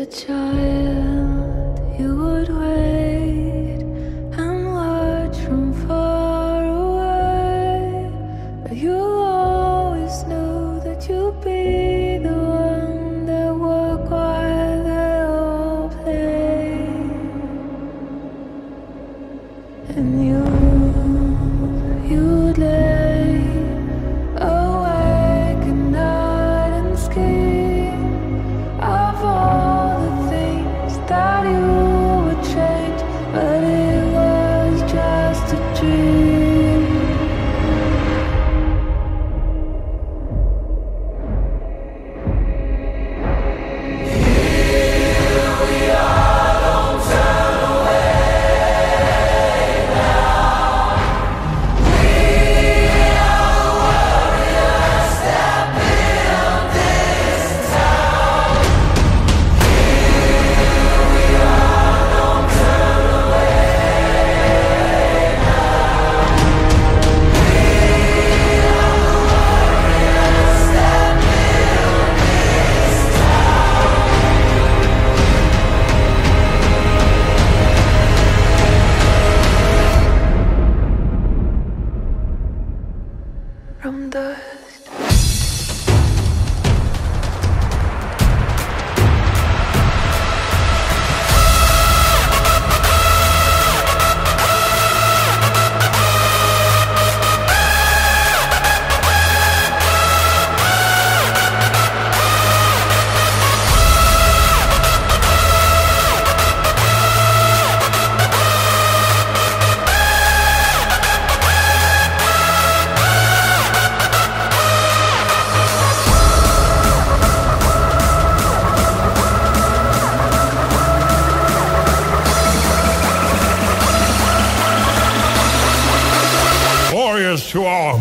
child, you would wait and watch from far away, but you always knew that you'd be the one that would while they all play. And you'd lay awake at night and scheme of all the things that you would change, but it was just a dream. Here we are, don't turn away now. We are the warriors that build this town. Here we are, don't turn away now. We are the warriors that build this town. From dust. Warriors to our